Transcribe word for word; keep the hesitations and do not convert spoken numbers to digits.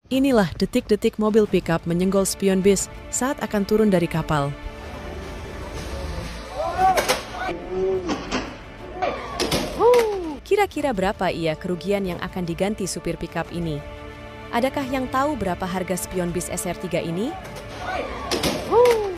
Inilah detik-detik mobil pickup menyenggol spion bis saat akan turun dari kapal. Kira-kira berapa ia kerugian yang akan diganti supir pickup ini? Adakah yang tahu berapa harga spion bis S R tiga ini?